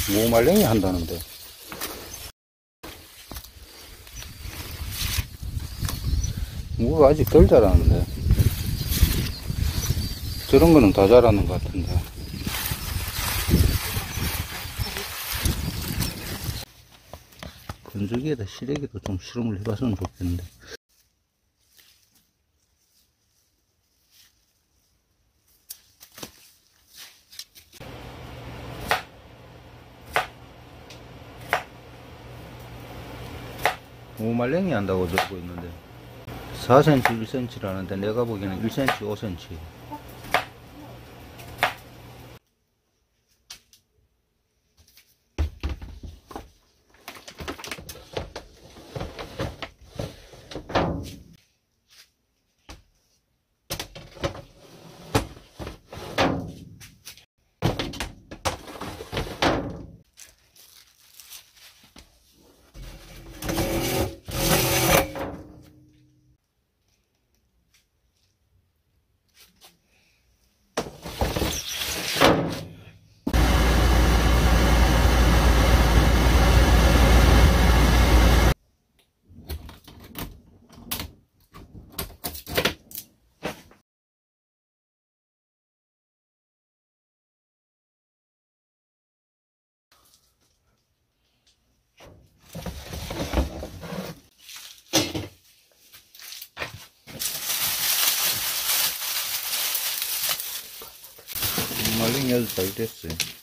무말랭이 한다는데. 무가 아직 덜 자라는데. 저런 거는 다 자라는 것 같은데. 건조기에다 시래기도 좀 실험을 해봤으면 좋겠는데. 무말랭이 한다고 적고 있는데 4cm 1cm라는데 내가 보기에는 1cm 5cm. 무말랭이 아주 잘 됐어요.